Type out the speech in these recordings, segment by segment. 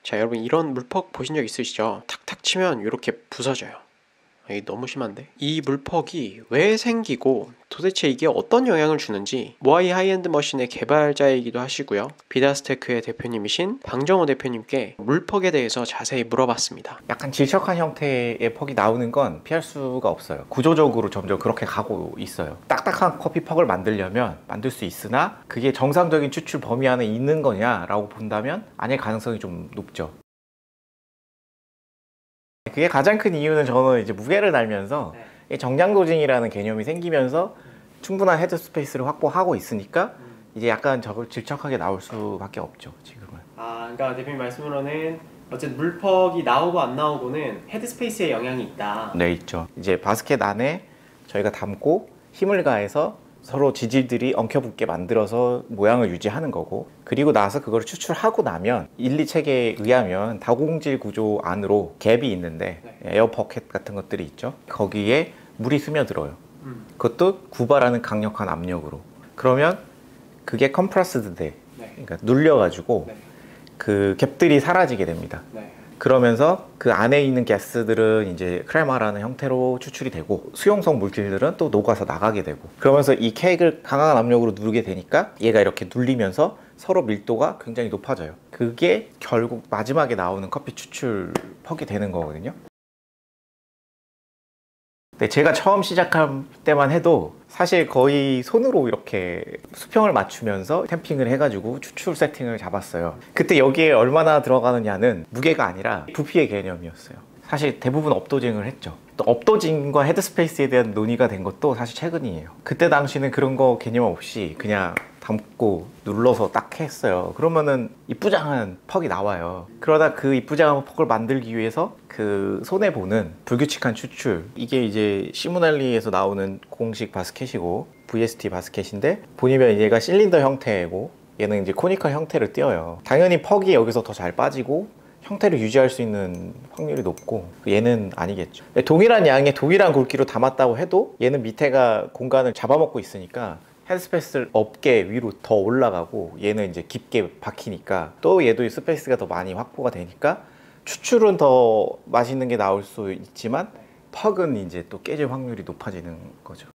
자, 여러분 이런 물퍽 보신 적 있으시죠? 탁탁 치면 이렇게 부서져요. 이게 너무 심한데? 이 물퍽이 왜 생기고 도대체 이게 어떤 영향을 주는지 모아이 하이엔드 머신의 개발자이기도 하시고요, 비다스테크의 대표님이신 방정호 대표님께 물퍽에 대해서 자세히 물어봤습니다. 약간 질척한 형태의 퍽이 나오는 건 피할 수가 없어요. 구조적으로 점점 그렇게 가고 있어요. 딱딱한 커피 퍽을 만들려면 만들 수 있으나 그게 정상적인 추출 범위 안에 있는 거냐라고 본다면 아닐 가능성이 좀 높죠. 그게 가장 큰 이유는 저는 이제 무게를 달면서 정량 도징이라는 개념이 생기면서 충분한 헤드 스페이스를 확보하고 있으니까 이제 약간 저걸 질척하게 나올 수밖에 없죠, 지금은. 그러니까 대표님 말씀으로는 어쨌든 물퍽이 나오고 안 나오고는 헤드 스페이스에 영향이 있다. 네, 있죠. 이제 바스켓 안에 저희가 담고 힘을 가해서 서로 지질들이 엉켜붙게 만들어서 모양을 유지하는 거고, 그리고 나서 그걸 추출하고 나면 1, 2책에 의하면 다공질 구조 안으로 갭이 있는데 에어 포켓 같은 것들이 있죠. 거기에 물이 스며들어요. 그것도 구발하는 강력한 압력으로. 그러면 그게 컴프레스드 돼. 그러니까 눌려가지고 그 갭들이 사라지게 됩니다. 그러면서 그 안에 있는 가스들은 이제 크레마라는 형태로 추출이 되고 수용성 물질들은 또 녹아서 나가게 되고, 그러면서 이 케이크를 강한 압력으로 누르게 되니까 얘가 이렇게 눌리면서 서로 밀도가 굉장히 높아져요. 그게 결국 마지막에 나오는 커피 추출 퍽이 되는 거거든요. 근데 제가 처음 시작할 때만 해도 사실 거의 손으로 이렇게 수평을 맞추면서 탬핑을 해가지고 추출 세팅을 잡았어요. 그때 여기에 얼마나 들어가느냐는 무게가 아니라 부피의 개념이었어요. 사실 대부분 업도징을 했죠. 또 업도징과 헤드스페이스에 대한 논의가 된 것도 사실 최근이에요. 그때 당시는 그런 거 개념 없이 그냥 담고 눌러서 딱 했어요. 그러면은 이쁘장한 퍽이 나와요. 그러다 그 이쁘장한 퍽을 만들기 위해서 그 손해보는 불규칙한 추출, 이게 이제 시무날리에서 나오는 공식 바스켓이고 VST 바스켓인데, 보시면 얘가 실린더 형태고 얘는 이제 코니컬 형태를 띄어요. 당연히 퍽이 여기서 더 잘 빠지고 형태를 유지할 수 있는 확률이 높고, 얘는 아니겠죠. 동일한 양의 동일한 굵기로 담았다고 해도 얘는 밑에가 공간을 잡아먹고 있으니까 헤드스페이스를 업계 위로 더 올라가고, 얘는 이제 깊게 박히니까 또 얘도 스페이스가 더 많이 확보가 되니까 추출은 더 맛있는 게 나올 수 있지만 퍽은 이제 또 깨질 확률이 높아지는 거죠.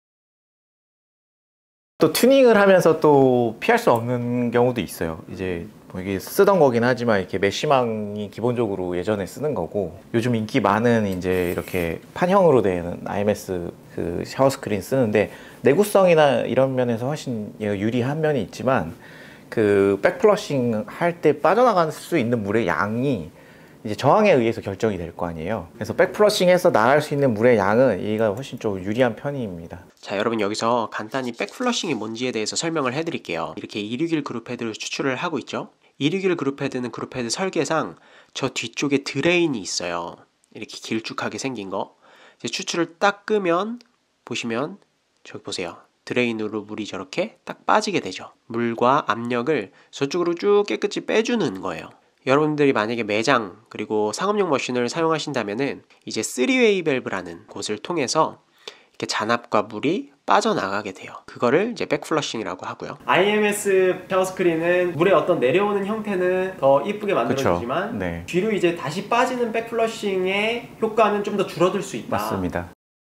또 튜닝을 하면서 또 피할 수 없는 경우도 있어요. 이제 뭐 이게 쓰던 거긴 하지만 이렇게 메쉬망이 기본적으로 예전에 쓰는 거고, 요즘 인기 많은 이제 이렇게 판형으로 된 IMS 그 샤워 스크린 쓰는데 내구성이나 이런 면에서 훨씬 유리한 면이 있지만, 그 백플러싱 할 때 빠져나갈 수 있는 물의 양이 이제 저항에 의해서 결정이 될 거 아니에요. 그래서 백플러싱해서 나갈 수 있는 물의 양은 얘가 훨씬 좀 유리한 편입니다. 자, 여러분 여기서 간단히 백플러싱이 뭔지에 대해서 설명을 해드릴게요. 이렇게 261 그룹 헤드를 추출을 하고 있죠. 261 그룹 헤드는 그룹 헤드 설계상 저 뒤쪽에 드레인이 있어요. 이렇게 길쭉하게 생긴 거. 이제 추출을 딱 끄면 보시면 저기 보세요. 드레인으로 물이 저렇게 딱 빠지게 되죠. 물과 압력을 저쪽으로 쭉 깨끗이 빼주는 거예요. 여러분들이 만약에 매장 그리고 상업용 머신을 사용하신다면은 이제 3웨이 밸브라는 곳을 통해서 이렇게 잔압과 물이 빠져나가게 돼요. 그거를 이제 백플러싱이라고 하고요. IMS 샤워 스크린은 물의 어떤 내려오는 형태는 더 이쁘게 만들어주지만 네. 뒤로 이제 다시 빠지는 백플러싱의 효과는 좀 더 줄어들 수 있다. 맞습니다.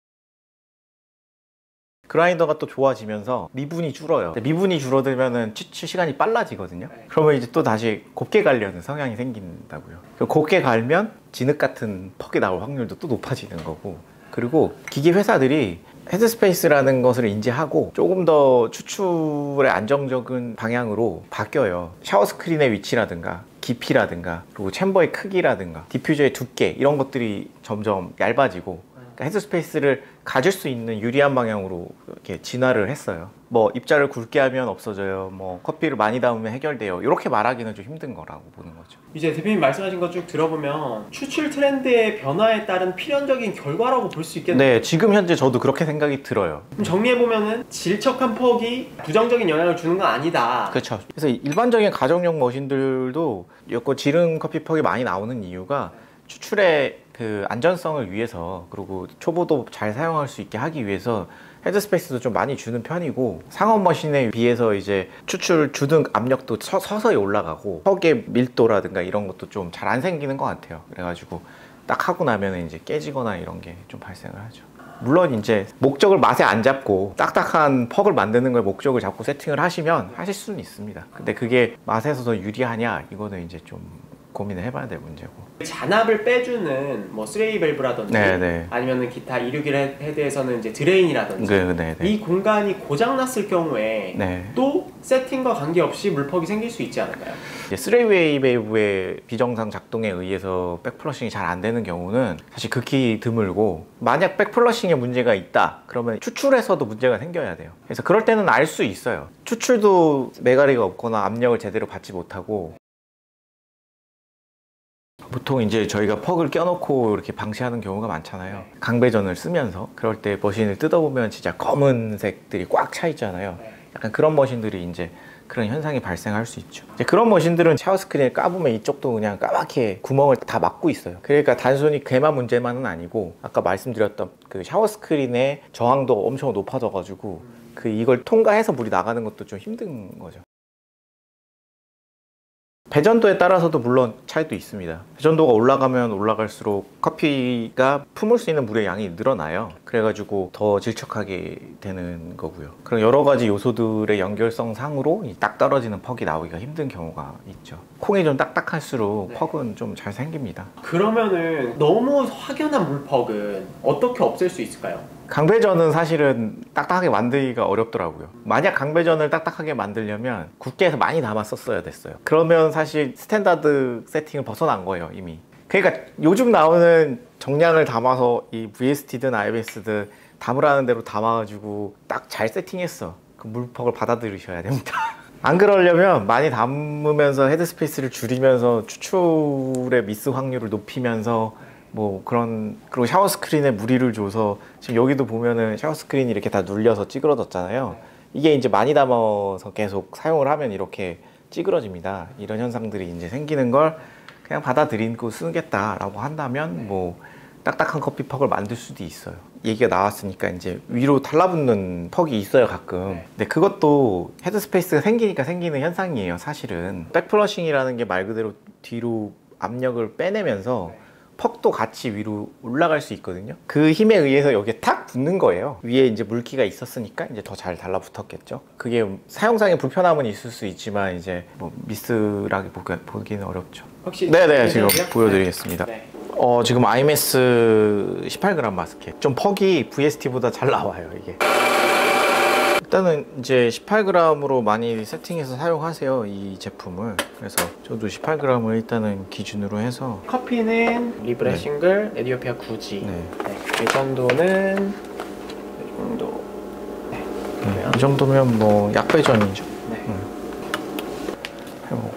그라인더가 또 좋아지면서 미분이 줄어요. 미분이 줄어들면은 추출 시간이 빨라지거든요. 그러면 이제 또 다시 곱게 갈려는 성향이 생긴다고요. 곱게 갈면 진흙 같은 퍽이 나올 확률도 또 높아지는 거고, 그리고 기계 회사들이 헤드스페이스라는 것을 인지하고 조금 더 추출의 안정적인 방향으로 바뀌어요. 샤워 스크린의 위치라든가 깊이라든가 그리고 챔버의 크기라든가 디퓨저의 두께, 이런 것들이 점점 얇아지고, 그러니까 헤드스페이스를 가질 수 있는 유리한 방향으로 이렇게 진화를 했어요. 뭐 입자를 굵게 하면 없어져요, 뭐 커피를 많이 담으면 해결돼요, 이렇게 말하기는 좀 힘든 거라고 보는 거죠. 이제 대표님 말씀하신 거 쭉 들어보면 추출 트렌드의 변화에 따른 필연적인 결과라고 볼 수 있겠네요. 네, 지금 현재 저도 그렇게 생각이 들어요. 그럼 정리해보면은 질척한 퍽이 부정적인 영향을 주는 건 아니다. 그렇죠. 그래서 일반적인 가정용 머신들도 여권 지름 커피 퍽이 많이 나오는 이유가 추출의 그 안전성을 위해서, 그리고 초보도 잘 사용할 수 있게 하기 위해서 헤드스페이스도 좀 많이 주는 편이고, 상업 머신에 비해서 이제 추출 주등 압력도 서서히 올라가고 턱의 밀도라든가 이런 것도 좀 잘 안 생기는 것 같아요. 그래가지고 딱 하고 나면 이제 깨지거나 이런 게 좀 발생을 하죠. 물론 이제 목적을 맛에 안 잡고 딱딱한 퍽을 만드는 걸 목적을 잡고 세팅을 하시면 하실 수는 있습니다. 근데 그게 맛에서 더 유리하냐, 이거는 이제 좀 고민을 해봐야 될 문제고. 잔압을 빼주는 뭐 3웨이 밸브라든지 네네. 아니면은 기타 261 헤드에서는 이제 드레인이라든지 네네. 이 공간이 고장 났을 경우에 네. 또 세팅과 관계없이 물퍽이 생길 수 있지 않을까요? 이제 3웨이 밸브의 비정상 작동에 의해서 백플러싱이 잘 안 되는 경우는 사실 극히 드물고, 만약 백플러싱에 문제가 있다 그러면 추출에서도 문제가 생겨야 돼요. 그래서 그럴 때는 알 수 있어요. 추출도 메가리가 없거나 압력을 제대로 받지 못하고, 보통 이제 저희가 퍽을 껴놓고 이렇게 방치하는 경우가 많잖아요. 강배전을 쓰면서 그럴 때 머신을 뜯어보면 진짜 검은색들이 꽉 차 있잖아요. 약간 그런 머신들이 이제 그런 현상이 발생할 수 있죠. 이제 그런 머신들은 샤워 스크린을 까보면 이쪽도 그냥 까맣게 구멍을 다 막고 있어요. 그러니까 단순히 개만 문제만은 아니고, 아까 말씀드렸던 그 샤워 스크린의 저항도 엄청 높아져가지고 이걸 통과해서 물이 나가는 것도 좀 힘든 거죠. 배전도에 따라서도 물론 차이도 있습니다. 배전도가 올라가면 올라갈수록 커피가 품을 수 있는 물의 양이 늘어나요. 그래가지고 더 질척하게 되는 거고요. 그런 여러 가지 요소들의 연결성 상으로 딱 떨어지는 퍽이 나오기가 힘든 경우가 있죠. 콩이 좀 딱딱할수록 퍽은 좀 잘 생깁니다. 그러면은 너무 확연한 물퍽은 어떻게 없앨 수 있을까요? 강배전은 사실은 딱딱하게 만들기가 어렵더라고요. 만약 강배전을 딱딱하게 만들려면 굵게 해서 많이 담았었어야 됐어요. 그러면 사실 스탠다드 세팅을 벗어난 거예요, 이미. 그러니까 요즘 나오는 정량을 담아서 이 VST든 IBS든 담으라는 대로 담아가지고 딱 잘 세팅했어. 그 물퍽을 받아들이셔야 됩니다. 안 그러려면 많이 담으면서 헤드스페이스를 줄이면서 추출의 미스 확률을 높이면서 뭐 그리고 샤워 스크린에 무리를 줘서, 지금 여기도 보면은 샤워 스크린이 이렇게 다 눌려서 찌그러졌잖아요. 이게 이제 많이 담아서 계속 사용을 하면 이렇게 찌그러집니다. 이런 현상들이 이제 생기는 걸 그냥 받아들이고 쓰겠다라고 한다면 뭐 딱딱한 커피 퍽을 만들 수도 있어요. 얘기가 나왔으니까 이제 위로 달라붙는 퍽이 있어요, 가끔. 근데 그것도 헤드스페이스가 생기니까 생기는 현상이에요, 사실은. 백플러싱이라는 게 말 그대로 뒤로 압력을 빼내면서 퍽도 같이 위로 올라갈 수 있거든요. 그 힘에 의해서 여기에 탁 붙는 거예요. 위에 이제 물기가 있었으니까 이제 더 잘 달라붙었겠죠. 그게 사용상의 불편함은 있을 수 있지만 이제 뭐 미스라기 보기는 어렵죠. 혹시 네네, 지금 보여드리겠습니다. 네. 지금 IMS 18g 마스켓. 좀 퍽이 VST보다 잘 나와요, 이게. 일단은 이제 18g으로 많이 세팅해서 사용하세요, 이 제품을. 그래서 저도 18g을 일단은 기준으로 해서. 커피는 리브레 싱글, 에디오피아 구지. 배전도는 이 정도. 이 정도면 뭐 약배전이죠. 해보고.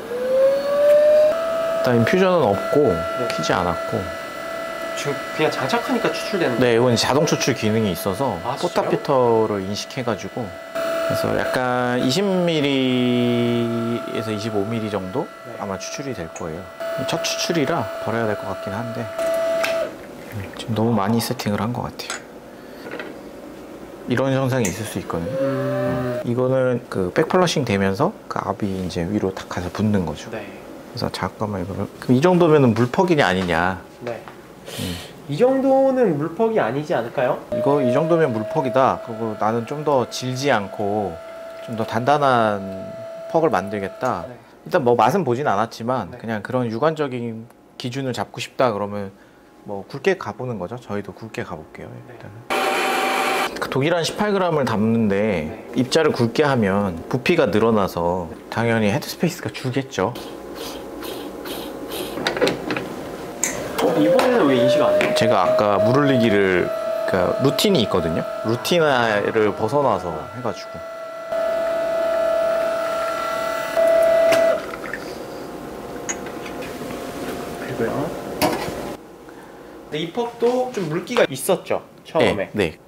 일단 인퓨전은 없고 키지 않았고. 지금 그냥 장착하니까 추출되는. 네, 이건 자동 추출 기능이 있어서 아, 포탑피터를 인식해가지고, 그래서 약간 20mm에서 25mm 정도 아마 추출이 될 거예요. 첫 추출이라 버려야 될 것 같긴 한데 지금 너무 많이 세팅을 한 것 같아요. 이런 현상이 있을 수 있거든요. 이거는 그 백플러싱 되면서 그 압이 이제 위로 탁 가서 붙는 거죠. 그래서 잠깐만 이거를, 그럼 이 정도면은 물퍽이냐 아니냐. 이 정도는 물퍽이 아니지 않을까요? 이 정도면 물퍽이다. 그리고 나는 좀 더 질지 않고 좀 더 단단한 퍽을 만들겠다. 일단 뭐 맛은 보진 않았지만 그냥 그런 육안적인 기준을 잡고 싶다 그러면 뭐 굵게 가보는 거죠. 저희도 굵게 가볼게요. 일단은. 독일한 18g을 담는데 입자를 굵게 하면 부피가 늘어나서 당연히 헤드스페이스가 줄겠죠. 이번에는 왜 인식 안 해요? 제가 아까 물 흘리기를, 그러니까 루틴이 있거든요. 루틴을 벗어나서 해가지고. 그리고요. 근데 이 퍽도 좀 물기가 있었죠, 처음에. 네.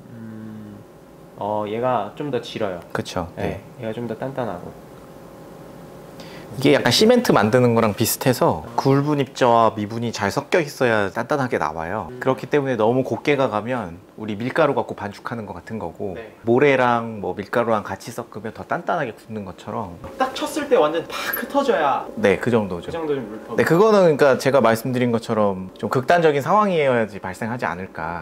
얘가 좀 더 질어요. 그쵸. 얘가 좀 더 단단하고. 이게 약간 시멘트 만드는 거랑 비슷해서 굵은 입자와 미분이 잘 섞여 있어야 단단하게 나와요. 그렇기 때문에 너무 곱게가 가면 우리 밀가루 갖고 반죽하는 것 같은 거고 네. 모래랑 뭐 밀가루랑 같이 섞으면 더 단단하게 굳는 것처럼 딱 쳤을 때 완전 팍 흩어져야 네, 그 정도죠. 그 정도는 물법. 네, 그거는 그러니까 제가 말씀드린 것처럼 좀 극단적인 상황이어야지 발생하지 않을까.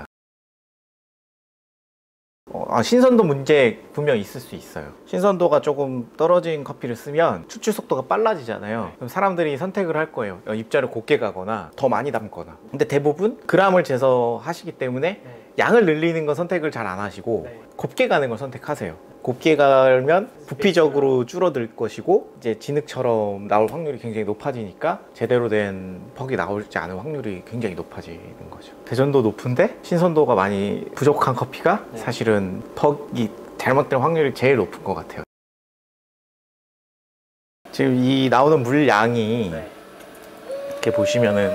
신선도 문제 분명 있을 수 있어요. 신선도가 조금 떨어진 커피를 쓰면 추출 속도가 빨라지잖아요. 그럼 사람들이 선택을 할 거예요. 입자를 곱게 가거나 더 많이 담거나. 근데 대부분 그람을 재서 하시기 때문에 네. 양을 늘리는 건 선택을 잘 안 하시고 네. 곱게 가는 걸 선택하세요. 곱게 가면 부피적으로 줄어들 것이고 이제 진흙처럼 나올 확률이 굉장히 높아지니까 제대로 된 퍽이 나오지 않을 확률이 굉장히 높아지는 거죠. 대전도 높은데 신선도가 많이 부족한 커피가 네. 사실은 퍽이 잘못될 확률이 제일 높은 것 같아요. 지금 이 나오는 물량이 네. 이렇게 보시면은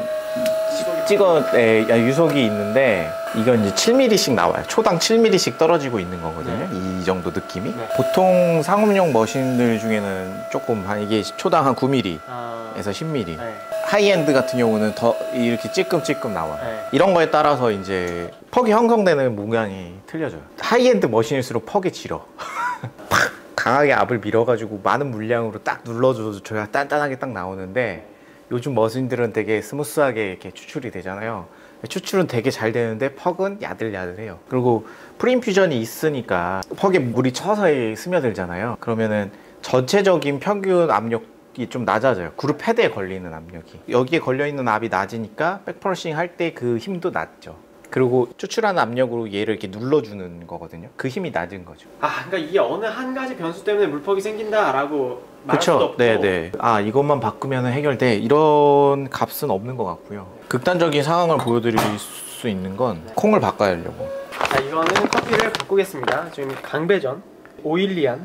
유속이 있는데 이건 이제 7mm씩 나와요. 초당 7mm씩 떨어지고 있는 거거든요. 이 정도 느낌이. 네. 보통 상업용 머신들 중에는 조금 이게 초당 한 9mm에서 아... 10mm. 네. 하이엔드 같은 경우는 더 이렇게 찔끔찔끔 나와요. 네. 이런 거에 따라서 이제 퍽이 형성되는 모양이 틀려져요. 하이엔드 머신일수록 퍽이 질어. 팍 강하게 압을 밀어가지고 많은 물량으로 딱 눌러줘야 단단하게 딱 나오는데 요즘 머신들은 되게 스무스하게 이렇게 추출이 되잖아요. 추출은 되게 잘 되는데 퍽은 야들야들해요. 그리고 프리인퓨전이 있으니까 퍽에 물이 서서히 스며들잖아요. 그러면은 전체적인 평균 압력이 좀 낮아져요. 그룹 헤드에 걸리는 압력이. 여기에 걸려있는 압이 낮으니까 백퍼러싱 할 때 그 힘도 낮죠. 그리고 추출하는 압력으로 얘를 이렇게 눌러주는 거거든요. 그 힘이 낮은 거죠. 아, 그러니까 이게 어느 한 가지 변수 때문에 물퍽이 생긴다라고 말할 수도 그쵸? 없고. 네네. 이것만 바꾸면 해결돼. 이런 값은 없는 것 같고요. 극단적인 상황을 보여드릴 수 있는 건 콩을 바꿔야 하려고. 자, 이거는 커피를 바꾸겠습니다. 지금 강배전 오일리안.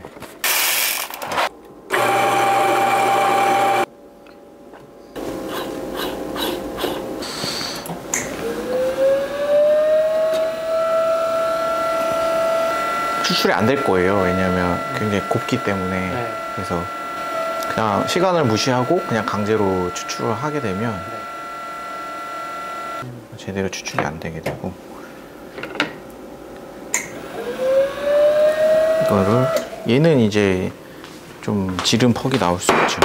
추출이 안 될 거예요. 왜냐하면 굉장히 곱기 때문에. 네. 그래서 그냥 시간을 무시하고 그냥 강제로 추출을 하게 되면 제대로 추출이 안 되게 되고, 이거를 얘는 이제 좀 지름 퍽이 나올 수 있죠.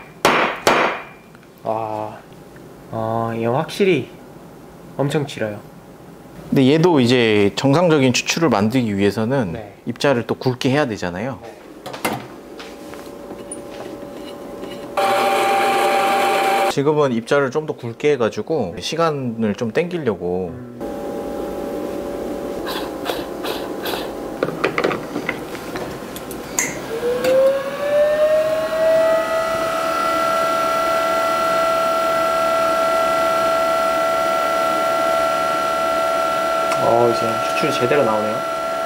이거 확실히 엄청 길어요. 근데 얘도 이제 정상적인 추출을 만들기 위해서는 네. 입자를 또 굵게 해야 되잖아요. 네. 지금은 입자를 좀 더 굵게 해가지고 시간을 좀 땡기려고. 이제 추출이 제대로 나오네요.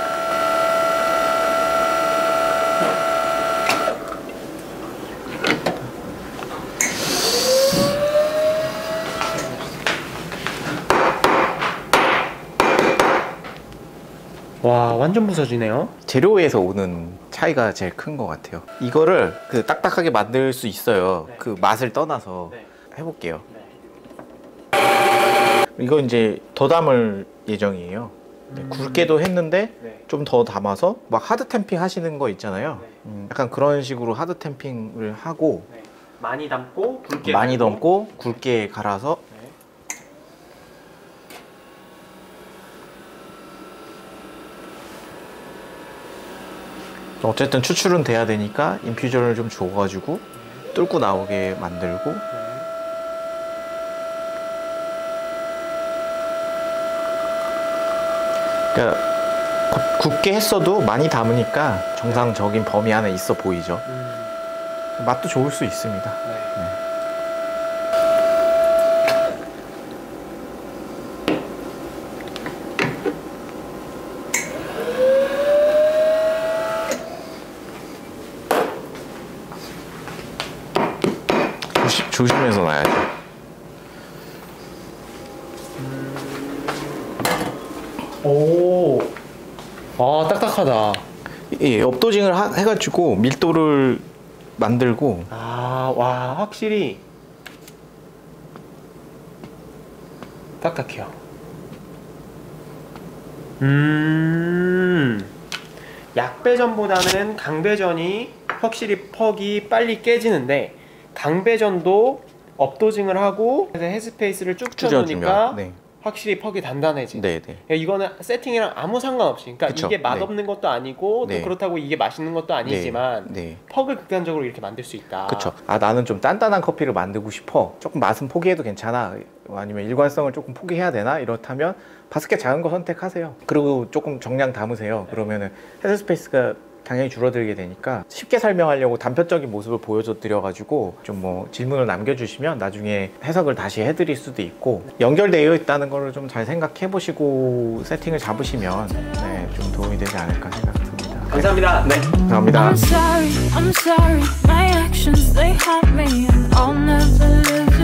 와, 완전 부서지네요. 재료에서 오는 차이가 제일 큰 것 같아요. 이거를 그 딱딱하게 만들 수 있어요. 네. 그 맛을 떠나서. 네. 해볼게요. 네. 이거 이제 더 담을 예정이에요. 네, 굵게도 했는데 네. 좀 더 담아서 막 하드 탬핑 하시는 거 있잖아요. 네. 약간 그런 식으로 하드 탬핑을 하고 네. 많이 담고 굵게 많이 갈고. 담고 굵게 갈아서 네. 어쨌든 추출은 돼야 되니까 인퓨저를 좀 줘가지고 뚫고 나오게 만들고, 그러니까 굵게 했어도 많이 담으니까 정상적인 범위 안에 있어 보이죠. 맛도 좋을 수 있습니다. 네. 조심해서 놔야죠. 오, 딱딱하다. 업도징을 해가지고 밀도를 만들고 아, 와, 확실히 딱딱해요. 약배전보다는 강배전이 확실히 퍽이 빨리 깨지는데, 강배전도 업도징을 하고 헤드스페이스를 쭉 쳐주니까 네. 확실히 퍽이 단단해지. 네, 네. 이거는 세팅이랑 아무 상관없이, 그러니까 그쵸. 이게 맛없는 것도 아니고 네. 또 그렇다고 이게 맛있는 것도 아니지만 네. 퍽을 극단적으로 이렇게 만들 수 있다. 그쵸. 아, 나는 좀 단단한 커피를 만들고 싶어. 조금 맛은 포기해도 괜찮아. 아니면 일관성을 조금 포기해야 되나? 이렇다면 바스켓 작은 거 선택하세요. 그리고 조금 정량 담으세요. 그러면은 헤드스페이스가 당연히 줄어들게 되니까 쉽게 설명하려고 단편적인 모습을 보여줘 드려가지고 좀 뭐 질문을 남겨주시면 나중에 해석을 다시 해드릴 수도 있고, 연결되어 있다는 거를 좀 잘 생각해 보시고 세팅을 잡으시면 네, 좀 도움이 되지 않을까 생각합니다. 감사합니다. 네, 감사합니다. I'm sorry, my actions they haunt me and I'll never live